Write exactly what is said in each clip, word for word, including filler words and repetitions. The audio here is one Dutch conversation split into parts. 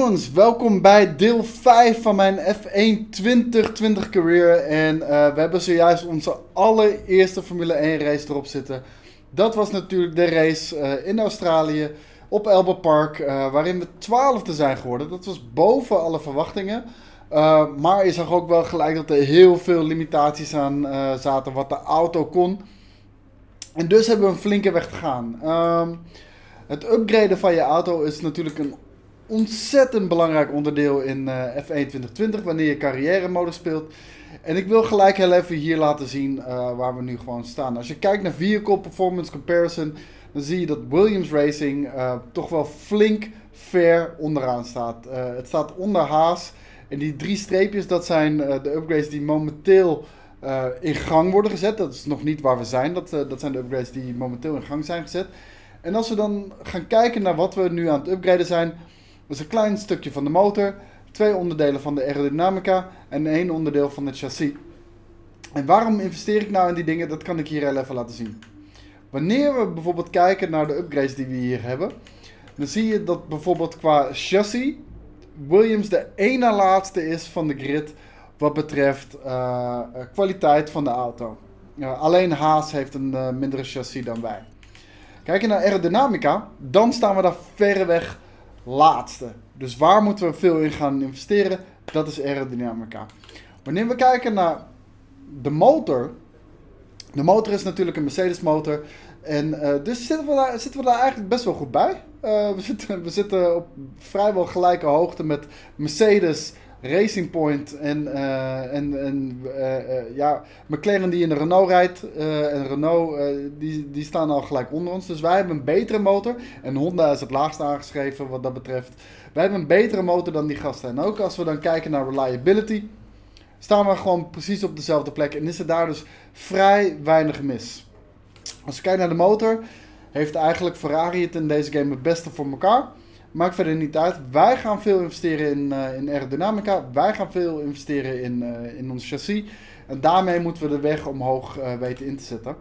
jongens, welkom bij deel vijf van mijn F één twintig twintig career. En uh, we hebben zojuist onze allereerste Formule één race erop zitten. Dat was natuurlijk de race uh, in Australië op Albert Park, uh, waarin we twaalfde zijn geworden. Dat was boven alle verwachtingen. Uh, maar je zag ook wel gelijk dat er heel veel limitaties aan uh, zaten wat de auto kon. En dus hebben we een flinke weg te gaan. Um, het upgraden van je auto is natuurlijk een ontzettend belangrijk onderdeel in uh, F één twintig twintig wanneer je carrière mode speelt. En ik wil gelijk heel even hier laten zien uh, waar we nu gewoon staan. Als je kijkt naar Vehicle Performance Comparison, dan zie je dat Williams Racing uh, toch wel flink ver onderaan staat. Uh, het staat onder Haas. En die drie streepjes, dat zijn uh, de upgrades die momenteel uh, in gang worden gezet. Dat is nog niet waar we zijn. Dat, uh, dat zijn de upgrades die momenteel in gang zijn gezet. En als we dan gaan kijken naar wat we nu aan het upgraden zijn, dat is een klein stukje van de motor, twee onderdelen van de aerodynamica en één onderdeel van het chassis. En waarom investeer ik nou in die dingen? Dat kan ik hier heel even laten zien. Wanneer we bijvoorbeeld kijken naar de upgrades die we hier hebben, dan zie je dat bijvoorbeeld qua chassis Williams de ene laatste is van de grid wat betreft uh, kwaliteit van de auto. Uh, alleen Haas heeft een uh, mindere chassis dan wij. Kijk je naar aerodynamica, dan staan we daar verreweg laatste. Dus waar moeten we veel in gaan investeren? Dat is aerodynamica. Wanneer we kijken naar de motor. De motor is natuurlijk een Mercedes motor. En uh, dus zitten we, daar, zitten we daar eigenlijk best wel goed bij. Uh, we, zitten, we zitten op vrijwel gelijke hoogte met Mercedes, Racing Point en, uh, en, en uh, uh, ja, McLaren die in de Renault rijdt. Uh, en Renault uh, die, die staan al gelijk onder ons. Dus wij hebben een betere motor. En Honda is het laagst aangeschreven wat dat betreft. Wij hebben een betere motor dan die gasten. En ook als we dan kijken naar reliability, staan we gewoon precies op dezelfde plek. En is er daar dus vrij weinig mis. Als we kijken naar de motor, heeft eigenlijk Ferrari het in deze game het beste voor elkaar. Maakt verder niet uit. Wij gaan veel investeren in, uh, in aerodynamica. Wij gaan veel investeren in, uh, in ons chassis. En daarmee moeten we de weg omhoog uh, weten in te zetten.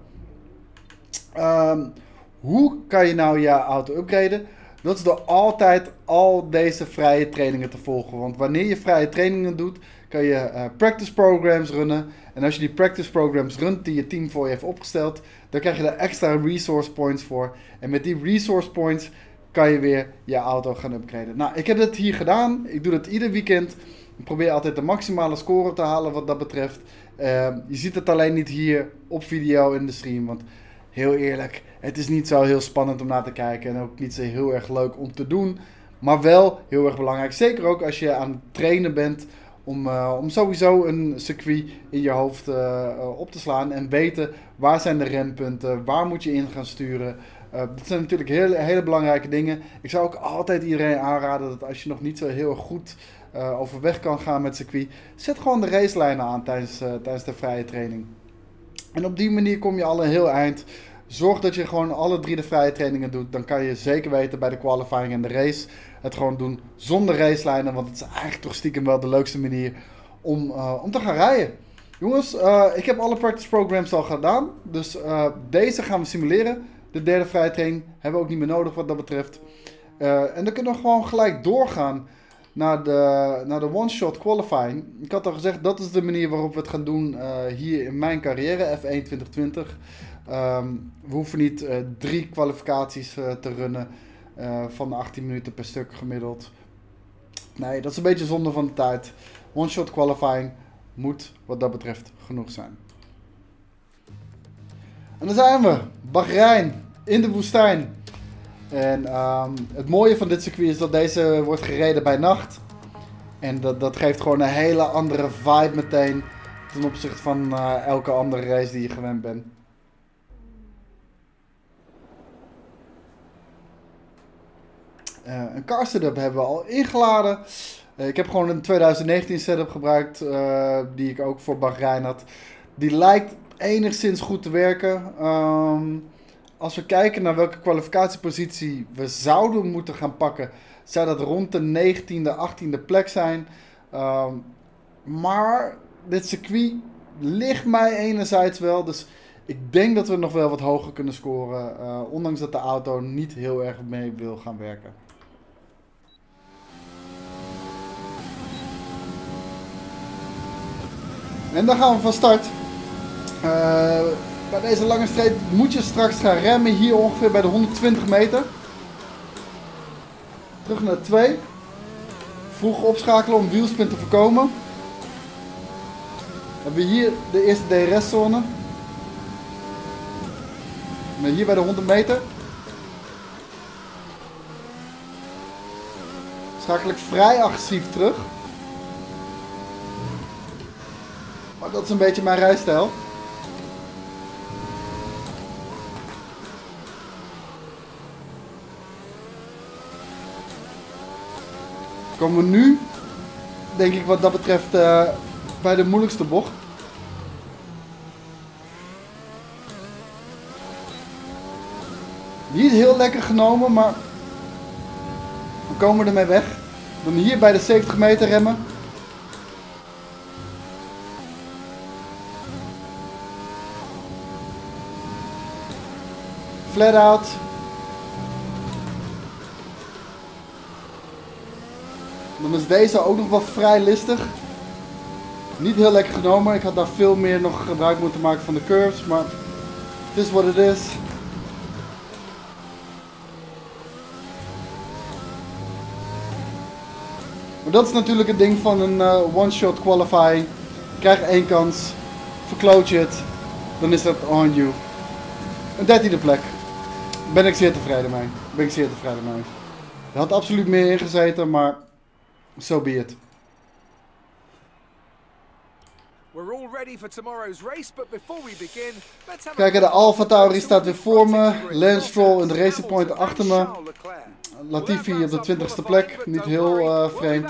Um, hoe kan je nou je auto upgraden? Dat is door altijd al deze vrije trainingen te volgen. Want wanneer je vrije trainingen doet, kan je uh, practice programs runnen. En als je die practice programs runt die je team voor je heeft opgesteld, dan krijg je daar extra resource points voor. En met die resource points kan je weer je auto gaan upgraden. Nou, ik heb het hier gedaan. Ik doe het ieder weekend. Ik probeer altijd de maximale score te halen wat dat betreft. Uh, je ziet het alleen niet hier op video in de stream. Want heel eerlijk, het is niet zo heel spannend om naar te kijken. En ook niet zo heel erg leuk om te doen. Maar wel heel erg belangrijk. Zeker ook als je aan het trainen bent. Om, uh, om sowieso een circuit in je hoofd uh, uh, op te slaan. En weten waar zijn de rempunten. Waar moet je in gaan sturen. Uh, dat zijn natuurlijk hele, hele belangrijke dingen. Ik zou ook altijd iedereen aanraden dat als je nog niet zo heel erg goed uh, overweg kan gaan met circuit, zet gewoon de racelijnen aan tijdens, uh, tijdens de vrije training. En op die manier kom je al een heel eind. Zorg dat je gewoon alle drie de vrije trainingen doet. Dan kan je zeker weten bij de qualifying en de race het gewoon doen zonder racelijnen. Want het is eigenlijk toch stiekem wel de leukste manier om, uh, om te gaan rijden. Jongens, uh, ik heb alle practice programs al gedaan. Dus uh, deze gaan we simuleren. De derde vrije training hebben we ook niet meer nodig wat dat betreft. Uh, en dan kunnen we gewoon gelijk doorgaan naar de, naar de one-shot qualifying. Ik had al gezegd, dat is de manier waarop we het gaan doen uh, hier in mijn carrière, F één twintig twintig. Um, we hoeven niet uh, drie kwalificaties uh, te runnen uh, van achttien minuten per stuk gemiddeld. Nee, dat is een beetje zonde van de tijd. One-shot qualifying moet wat dat betreft genoeg zijn. En dan zijn we, Bahrein, in de woestijn. En um, het mooie van dit circuit is dat deze wordt gereden bij nacht. En dat, dat geeft gewoon een hele andere vibe meteen ten opzichte van uh, elke andere race die je gewend bent. Uh, een car setup hebben we al ingeladen. Uh, ik heb gewoon een twintig negentien setup gebruikt, uh, die ik ook voor Bahrein had. Die lijkt enigszins goed te werken. Um, als we kijken naar welke kwalificatiepositie we zouden moeten gaan pakken, zou dat rond de negentiende, achttiende plek zijn. Um, maar dit circuit ligt mij enerzijds wel. Dus ik denk dat we nog wel wat hoger kunnen scoren. Uh, ondanks dat de auto niet heel erg mee wil gaan werken. En dan gaan we van start. Uh, bij deze lange streep moet je straks gaan remmen hier ongeveer bij de honderdtwintig meter. Terug naar twee. Vroeg opschakelen om wielspin te voorkomen. Dan hebben we hier de eerste D R S-zone. Hier bij de honderd meter. Schakel ik vrij agressief terug. Maar dat is een beetje mijn rijstijl. Komen we nu, denk ik wat dat betreft, uh, bij de moeilijkste bocht. Niet heel lekker genomen, maar we komen ermee weg. Dan hier bij de zeventig meter remmen. Flat out. Dan is deze ook nog wel vrij listig. Niet heel lekker genomen. Ik had daar veel meer nog gebruik moeten maken van de curves. Maar het is wat het is. Maar dat is natuurlijk het ding van een uh, one-shot qualifying. Je krijgt één kans. Verkloot je het. Dan is dat on you. Een dertiende plek. Ben ik zeer tevreden mee. Ben ik zeer tevreden mee. Er had absoluut meer in gezeten, maar so be it. Kijk, de Alfa Tauri staat weer voor me. Lance Stroll in de Racing Point achter me. Latifi op de twintigste plek. Niet heel uh, vreemd.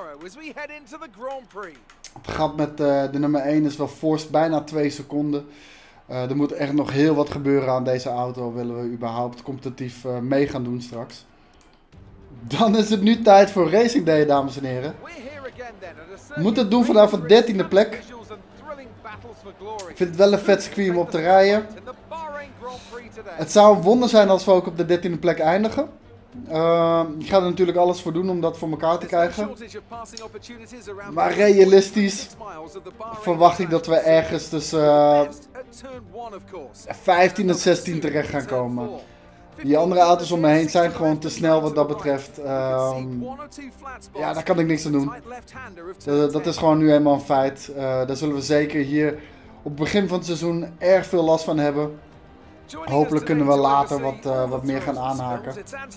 Het gat met uh, de nummer één is wel forced bijna twee seconden. Uh, er moet echt nog heel wat gebeuren aan deze auto. Willen we überhaupt competitief uh, mee gaan doen straks. Dan is het nu tijd voor Racing Day, dames en heren. We moeten het doen vanaf de dertiende plek. Ik vind het wel een vet circuit om op te rijden. Het zou een wonder zijn als we ook op de dertiende plek eindigen. Uh, ik ga er natuurlijk alles voor doen om dat voor elkaar te krijgen. Maar realistisch verwacht ik dat we ergens tussen uh, vijftien en zestien terecht gaan komen. Die andere auto's om me heen zijn gewoon te snel wat dat betreft. Um, ja, daar kan ik niks aan doen. Dat, dat is gewoon nu eenmaal een feit. Uh, daar zullen we zeker hier op het begin van het seizoen erg veel last van hebben. Hopelijk kunnen we later wat, uh, wat meer gaan aanhaken.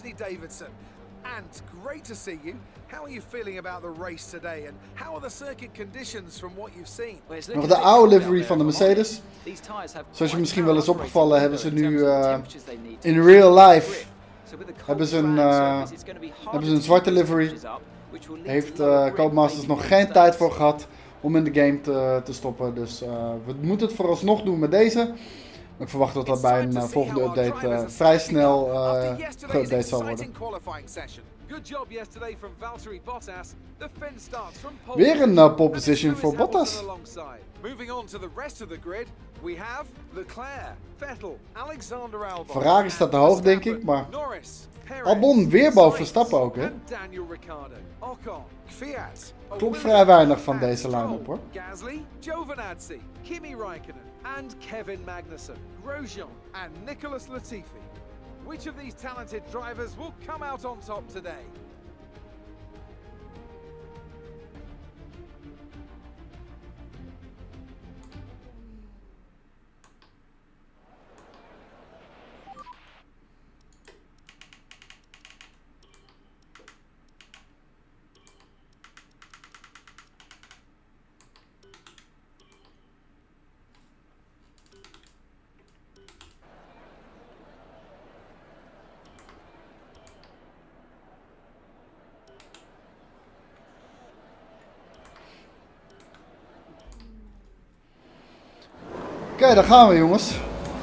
Nog de oude livery van de Mercedes. Zoals je misschien wel is opgevallen, hebben ze nu uh, in real life hebben ze een, uh, hebben ze een zwarte livery. Heeft uh, Codemasters nog geen tijd voor gehad om in de game te, te stoppen. Dus uh, we moeten het vooralsnog doen met deze. Ik verwacht dat dat bij een uh, volgende update uh, vrij snel uh, geüpdate zal worden. Weer een uh, pole position voor Bottas. Ferrari staat te hoog, denk ik, maar Albon weer boven Verstappen ook, hè? Klopt vrij weinig van deze line-up, hoor. And Kevin Magnussen, Grosjean and Nicholas Latifi. Which of these talented drivers will come out on top today? Oké, okay, daar gaan we, jongens.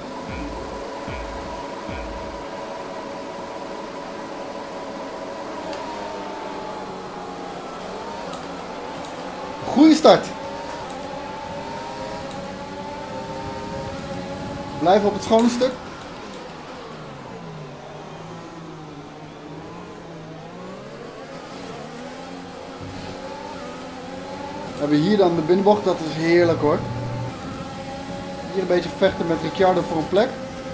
Goeie start. Blijven op het schone stuk. hebben we hier dan de binnenbocht, dat is heerlijk hoor. Hier een beetje vechten met Ricciardo voor een plek.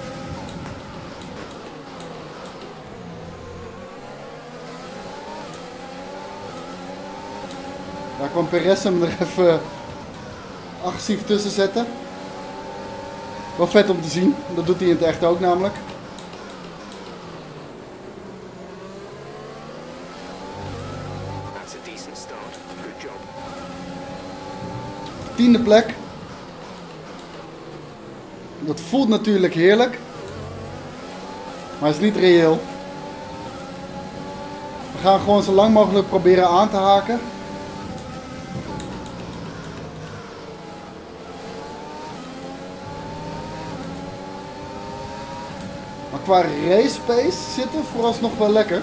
Daar kwam Perez hem er even agressief tussen zetten. Wel vet om te zien, dat doet hij in het echt ook namelijk. Tiende plek. Dat voelt natuurlijk heerlijk. Maar is niet reëel. We gaan gewoon zo lang mogelijk proberen aan te haken. Maar qua race pace zitten vooralsnog wel lekker.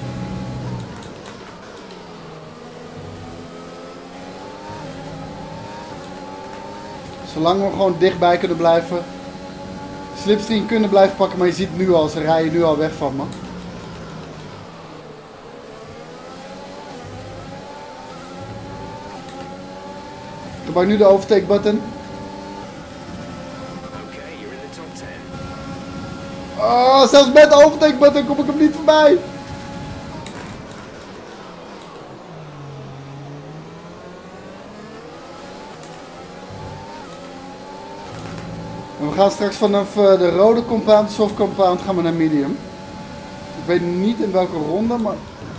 Zolang we gewoon dichtbij kunnen blijven. Slipstream kunnen blijven pakken, maar je ziet nu al, ze rijden nu al weg van me. Ik gebruik nu de overtake button. Oh, zelfs met de overtake button kom ik hem niet voorbij. En we gaan straks vanaf de rode compound, soft compound, gaan we naar medium. Ik weet niet in welke ronde, maar...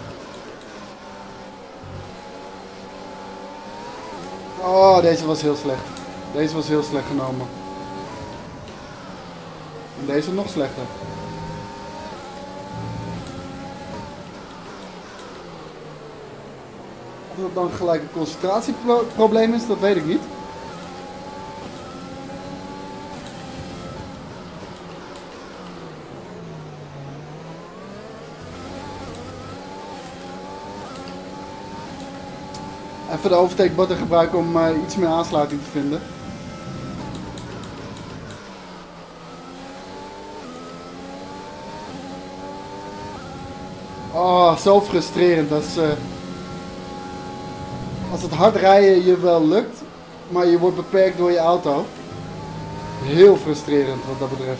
Oh, deze was heel slecht. Deze was heel slecht genomen. En deze nog slechter. Of dat dan gelijk een concentratieprobleem is, dat weet ik niet. Even de overtake button gebruiken om uh, iets meer aansluiting te vinden. Oh, zo frustrerend. Dat is, uh, als het hard rijden je wel lukt, maar je wordt beperkt door je auto. Heel frustrerend wat dat betreft.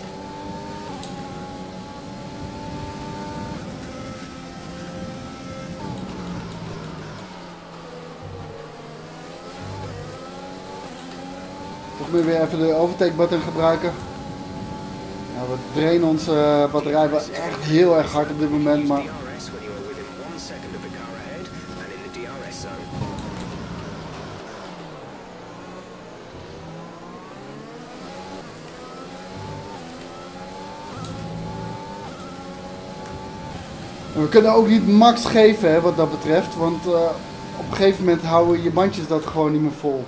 Toch weer even de overtake button gebruiken. Ja, we drainen onze batterij wel echt heel erg hard op dit moment, maar... En we kunnen ook niet max geven hè, wat dat betreft, want uh, op een gegeven moment houden je bandjes dat gewoon niet meer vol.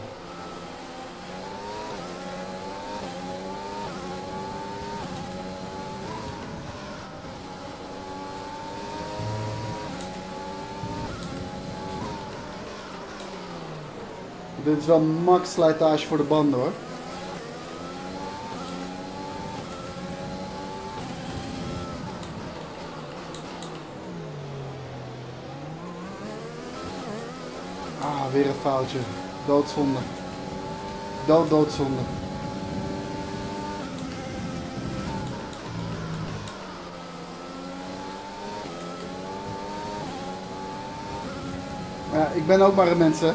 Dit is wel max slijtage voor de banden hoor. Ah, weer een foutje. Doodzonde. Dood, doodzonde. Ja, ik ben ook maar een mens hè.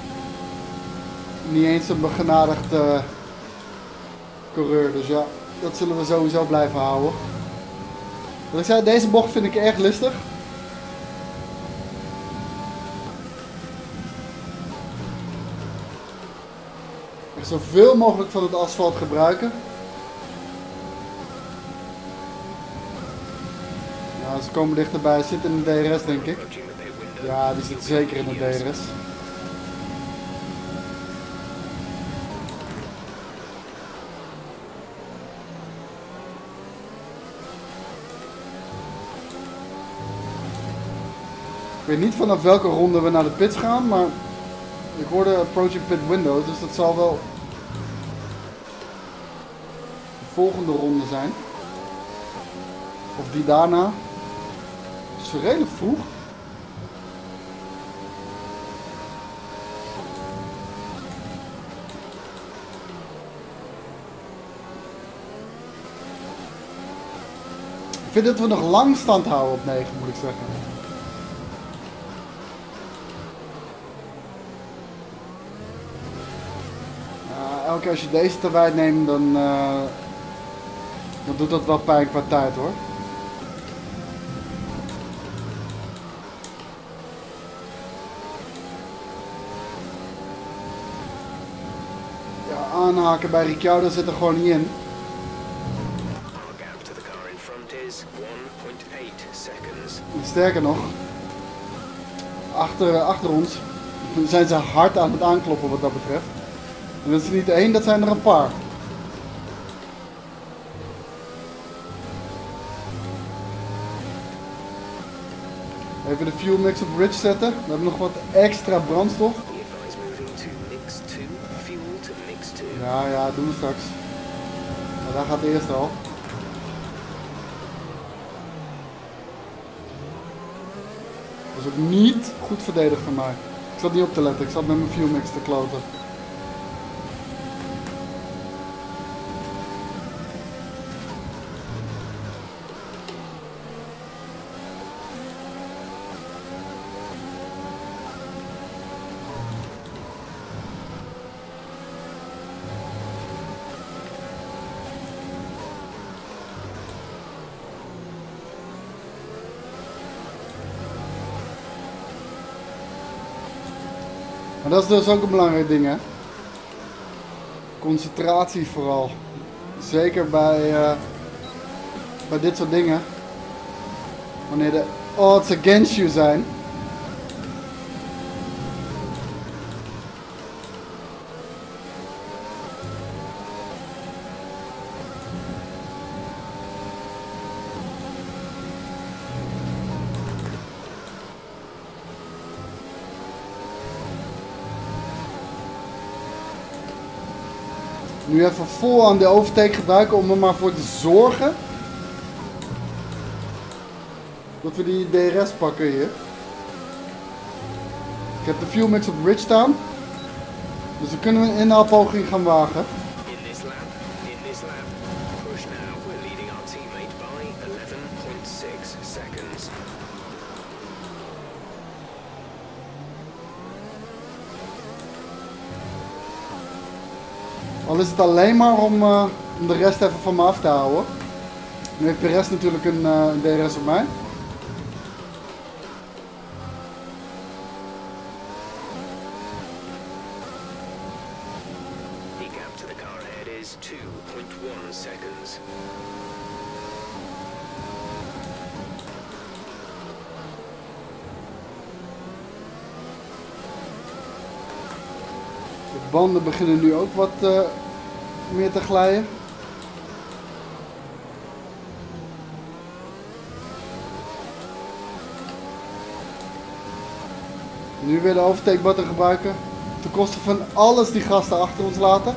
Niet eens een begenadigd uh, coureur, dus ja, dat zullen we sowieso blijven houden. Wat ik zei, deze bocht vind ik erg lustig. Echt zoveel mogelijk van het asfalt gebruiken. Ja, ze komen dichterbij, zit in de D R S denk ik. Ja, die zit zeker in de D R S. Ik weet niet vanaf welke ronde we naar de pits gaan, maar ik hoorde approaching pit window, dus dat zal wel de volgende ronde zijn. Of die daarna. Het is redelijk vroeg. Ik vind dat we nog lang stand houden op negen, moet ik zeggen. Uh, elke keer als je deze te wijd neemt, dan, uh, dan doet dat wel pijn qua tijd hoor. Ja, aanhaken bij Ricciardo zit er gewoon niet in. Sterker nog, achter, achter ons zijn ze hard aan het aankloppen wat dat betreft. En dat is er niet één, dat zijn er een paar. Even de fuel mix op bridge zetten. We hebben nog wat extra brandstof. Ja, ja, doen we straks. Maar daar gaat de eerste al. Dat is ook niet goed verdedigd van mij. Ik zat niet op te letten, ik zat met mijn fuel mix te kloten. Maar dat is dus ook een belangrijk ding, hè. Concentratie vooral. Zeker bij, uh, bij dit soort dingen. Wanneer de odds against you zijn. Nu even vol aan de overtake gebruiken om er maar voor te zorgen dat we die D R S pakken hier. Ik heb de fuel mix op bridge staan, dus dan kunnen we een inhaalpoging gaan wagen. Al is het alleen maar om, uh, om de rest even van me af te houden. Nu heeft de rest natuurlijk een, uh, een D R S op mij. The gap to the car ahead is two point one seconds. De banden beginnen nu ook wat uh, meer te glijden. Nu weer de overtake button gebruiken. Ten koste van alles die gasten achter ons laten.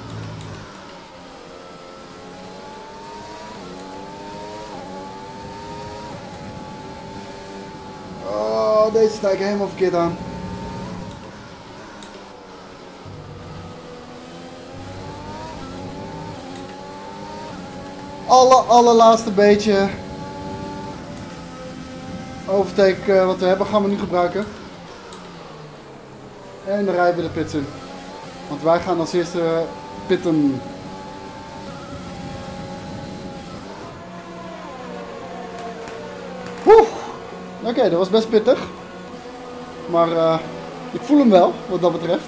Oh, deze sta ik helemaal verkeerd aan. Alle, allerlaatste beetje overtake uh, wat we hebben gaan we nu gebruiken. En dan rijden we de pits in. Want wij gaan als eerste pitten. Oké, okay, dat was best pittig. Maar uh, ik voel hem wel, wat dat betreft.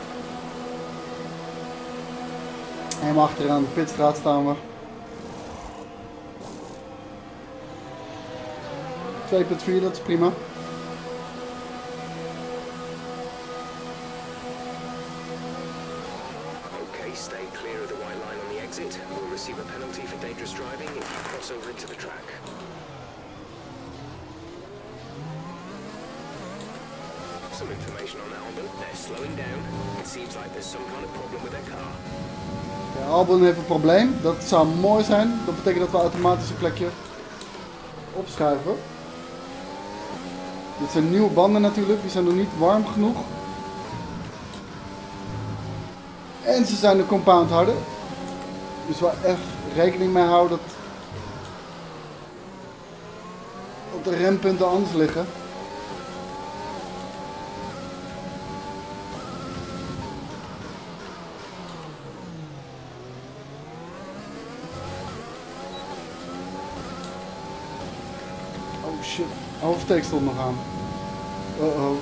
Helemaal achteraan de pitstraat staan we. twee punt vier, dat is prima. Okay, stay clear of the white line on the exit. We'll receive a penalty for dangerous driving if you cross over into the track. Some information on Albon. They're slowing down. It seems like there's some kind of problem with their car. Ja, Albon heeft een probleem. Dat zou mooi zijn. Dat betekent dat we automatisch een plekje opschuiven. Dit zijn nieuwe banden natuurlijk, die zijn nog niet warm genoeg. En ze zijn de compound harder. Dus waar echt rekening mee houden dat de rempunten anders liggen. Oh shit, oversteek stond nog aan. Uh oh.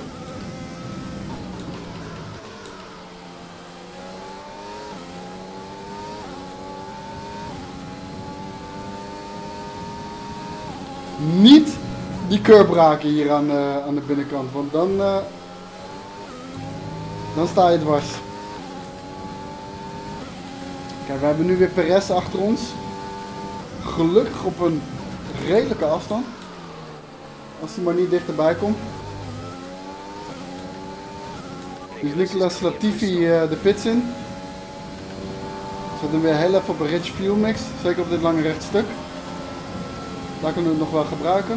Niet die curb raken hier aan, uh, aan de binnenkant, want dan, uh, dan sta je dwars. Kijk, we hebben nu weer Perez achter ons. Gelukkig op een redelijke afstand. Als hij maar niet dichterbij komt. Dus Nicolas Latifi uh, de pits in. Zet hem weer heel even op een rich fuel mix. Zeker op dit lange rechtstuk. Daar kunnen we het nog wel gebruiken.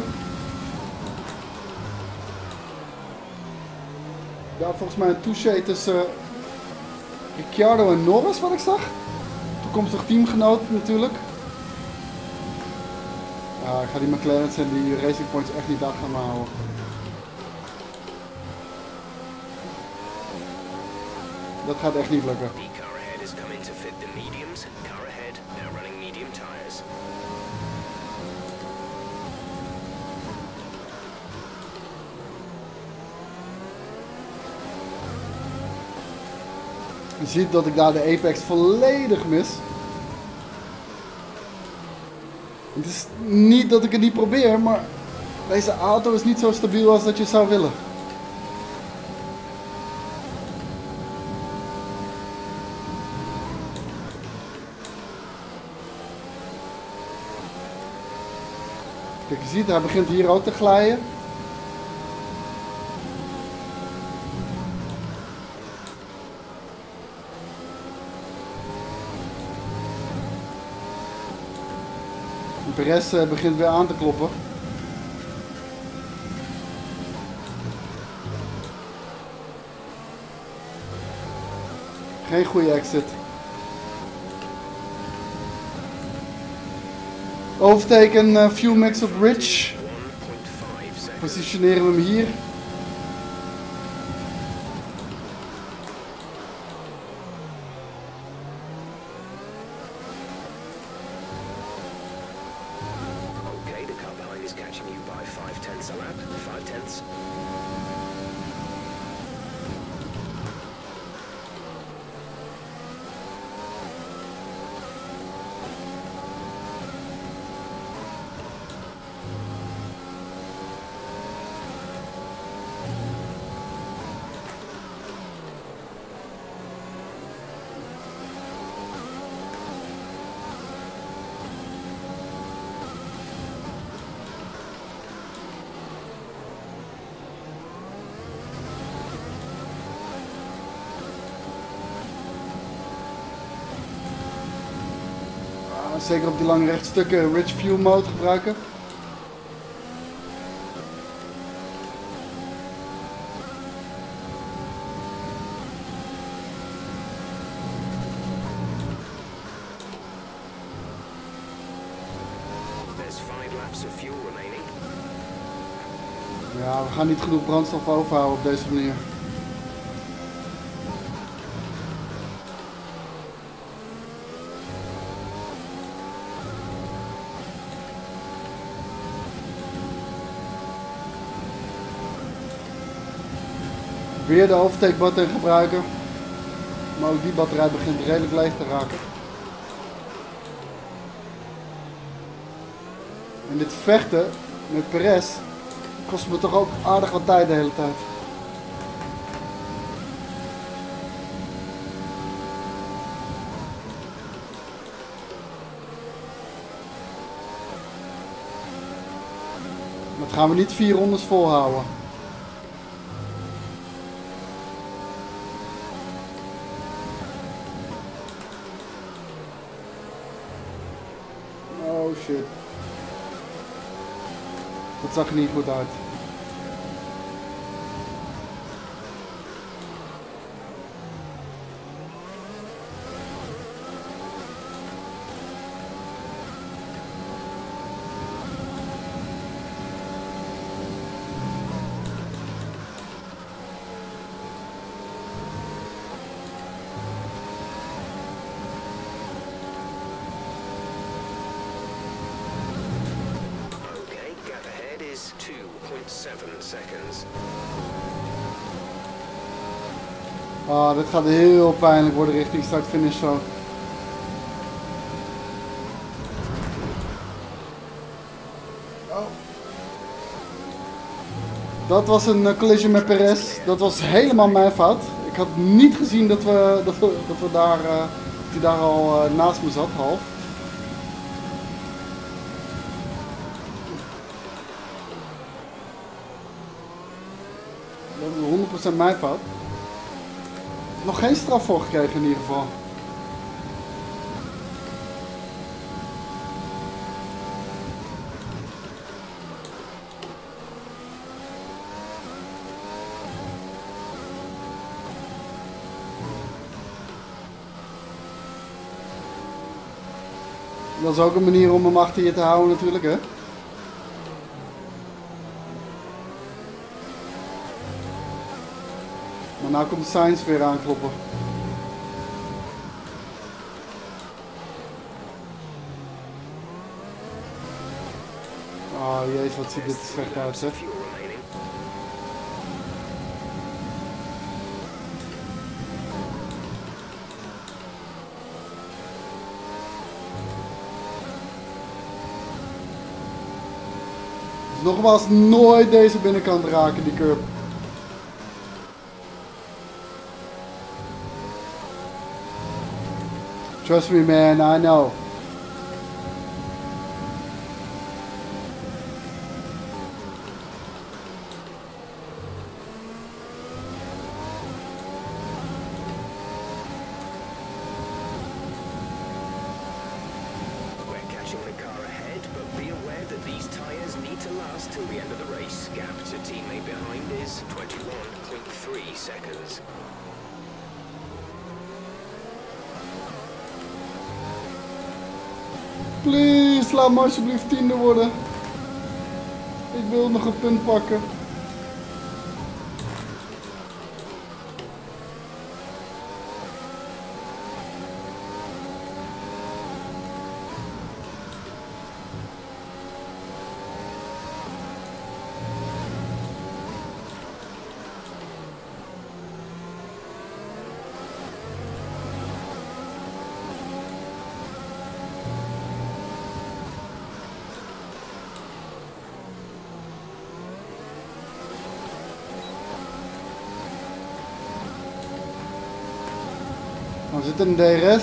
Ja, volgens mij een touché tussen uh, Ricciardo en Norris, wat ik zag. Toekomstig teamgenoot natuurlijk. Ja, ik ga die McLaren's en die Racing Points echt niet achter me houden. Dat gaat echt niet lukken. Je ziet dat ik daar de apex volledig mis. Het is niet dat ik het niet probeer, maar deze auto is niet zo stabiel als dat je zou willen. Kijk, je ziet, hij begint hier ook te glijden. Perez uh, begint weer aan te kloppen. Geen goede exit. Overteken uh, fuel mix op Rich. Positioneren we hem hier. Zeker op die lange rechtstukken rich fuel mode gebruiken. Ja, we gaan niet genoeg brandstof overhouden op deze manier. Weer de overtake button gebruiken. Maar ook die batterij begint redelijk leeg te raken. En dit vechten met Perez kost me toch ook aardig wat tijd de hele tijd. Dat gaan we niet vier rondes volhouden. Oh shit. Dat zag er niet goed uit. seven seconds. Ah, dit gaat heel pijnlijk worden richting start-finish zo. Oh. Dat was een uh, collision met Perez. Dat was helemaal mijn fout. Ik had niet gezien dat we, dat we, dat we daar, uh, dat hij daar al uh, naast me zat, half. Dat is honderd procent mijn fout. Nog geen straf voor gekregen in ieder geval. Dat is ook een manier om hem achter je te houden natuurlijk, hè. Maar nou komt Sainz weer aankloppen. Oh jezus, wat ziet dit slecht uit, zeg. Dus nogmaals, nooit deze binnenkant raken, die curb. Trust me man, I know. We're catching the car ahead, but be aware that these tires need to last till the end of the race. Gap to teammate behind is twenty-one point three seconds. Please, laat me alsjeblieft tiende worden. Ik wil nog een punt pakken. We zitten in de D R S.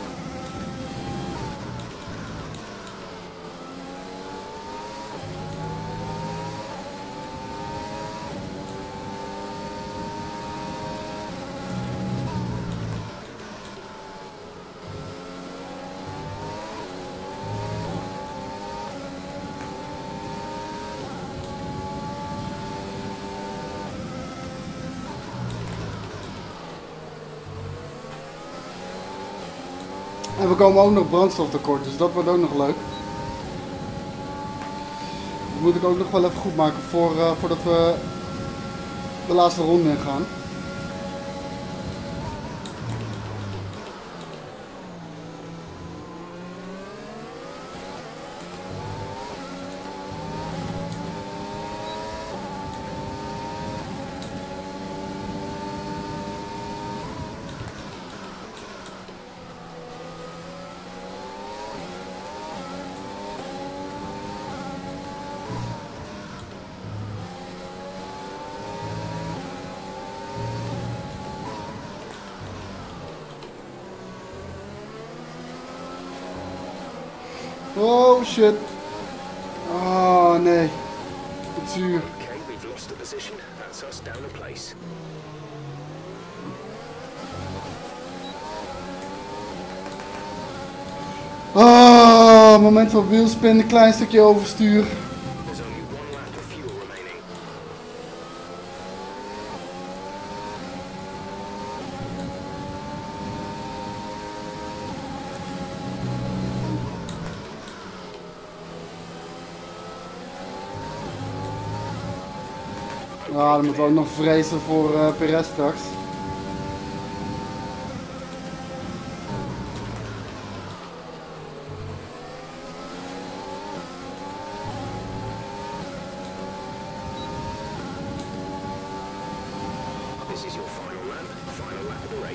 En we komen ook nog brandstoftekort, dus dat wordt ook nog leuk. Dat moet ik ook nog wel even goed maken voor, uh, voordat we de laatste ronde ingaan. Oh shit. Oh nee. Wat zuur. Okay, we've lost the position. That's us down a place. Oh, moment van wielspin, een klein stukje overstuur. There's only one lap of fuel remaining. Ah, dan moeten we ook nog vrezen voor uh, Perez straks.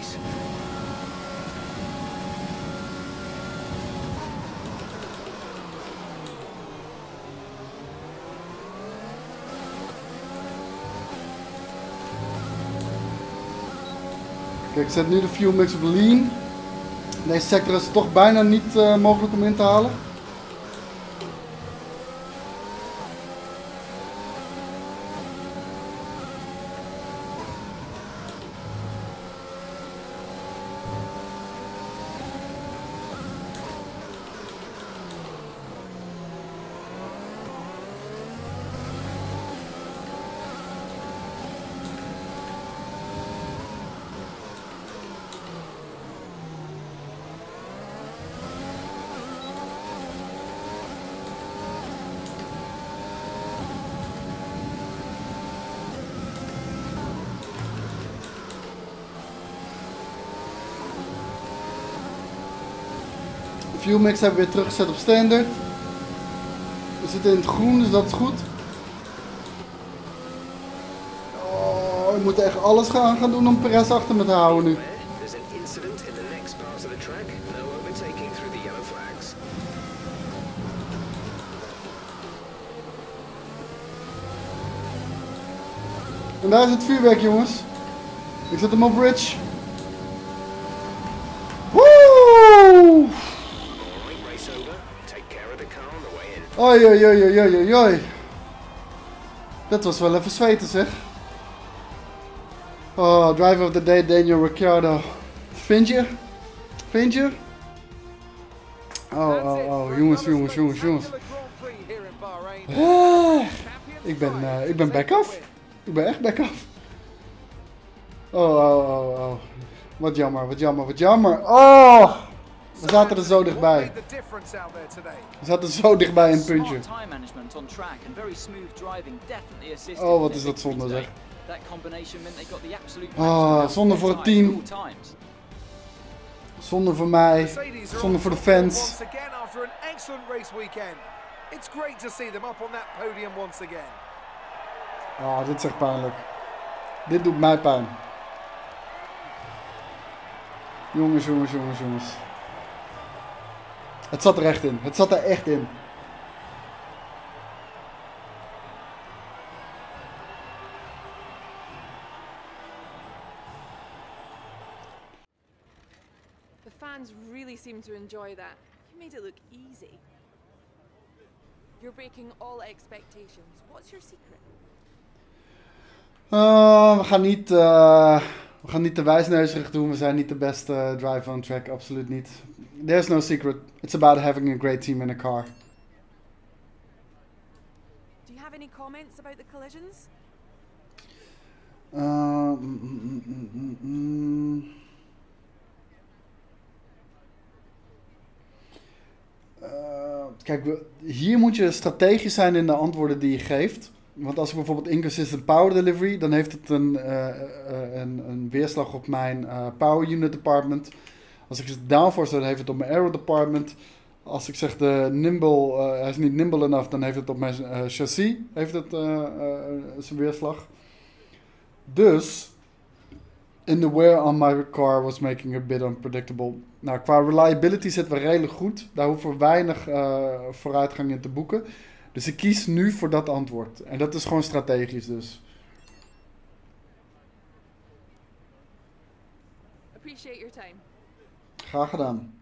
race. Kijk, ik zet nu de fuel mix op lean. In deze sector is het toch bijna niet uh, mogelijk om in te halen. Fuel mix hebben we weer teruggezet op standard. We zitten in het groen, dus dat is goed. Oh, we moeten echt alles gaan, gaan doen om Perez achter me te houden nu. There's an incident in the next part of the track. No overtaking through the yellow flags. En daar is het vuurwerk, jongens. Ik zet hem op bridge. Woe! Oi, oi, oi, oi, oi, oi. Dat was wel even zweten, zeg. Oh, driver of the day, Daniel Ricciardo. Vind je? Vind je? Oh, oh, oh, jongens, jongens, jongens, jongens. Ah, ik ben, uh, ik ben back af. Ik ben echt back af. Oh, oh, oh, oh. Wat jammer, wat jammer, wat jammer. Oh! We zaten er zo dichtbij. We zaten zo dichtbij een puntje. Oh, wat is dat zonde, zeg. Oh, zonde voor het team. Zonde voor mij. Zonde voor de fans. Oh, dit is echt pijnlijk. Dit doet mij pijn. Jongens, jongens, jongens, jongens. Het zat er echt in. Het zat er echt in. The fans really seem to enjoy that. You made it look easy. You're breaking all expectations. What's your secret? Uh, we gaan niet... Uh... We gaan niet te wijsneuzerig doen, we zijn niet de beste uh, driver on track, absoluut niet. There's no secret. It's about having a great team in a car. Do you have any comments about the collisions? Uh, mm, mm, mm, mm, mm. Uh, kijk, we, hier moet je strategisch zijn in de antwoorden die je geeft. Want als ik bijvoorbeeld inconsistent power delivery, dan heeft het een, uh, uh, een, een weerslag op mijn uh, power unit department. Als ik zeg downforce, dan heeft het op mijn aero department. Als ik zeg de nimble, uh, hij is niet nimble enough, dan heeft het op mijn uh, chassis heeft het, uh, uh, zijn weerslag. Dus, in the wear on my car was making a bit unpredictable. Nou, qua reliability zitten we redelijk goed. Daar hoeven we weinig uh, vooruitgang in te boeken. Dus ik kies nu voor dat antwoord. En dat is gewoon strategisch dus. Appreciate your time. Graag gedaan.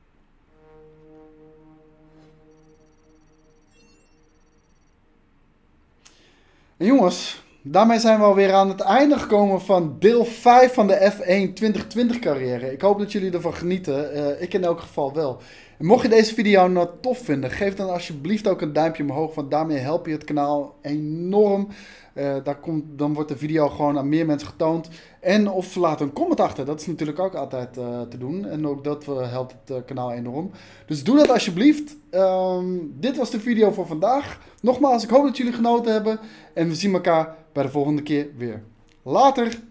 En jongens, daarmee zijn we alweer aan het einde gekomen van deel vijf van de F één twintig twintig carrière. Ik hoop dat jullie ervan genieten. Uh, ik in elk geval wel. En mocht je deze video nou tof vinden, geef dan alsjeblieft ook een duimpje omhoog, want daarmee help je het kanaal enorm. Uh, daar komt, dan wordt de video gewoon aan meer mensen getoond. En of laat een comment achter, dat is natuurlijk ook altijd uh, te doen. En ook dat uh, helpt het uh, kanaal enorm. Dus doe dat alsjeblieft. Um, dit was de video voor vandaag. Nogmaals, ik hoop dat jullie genoten hebben. En we zien elkaar bij de volgende keer weer. Later!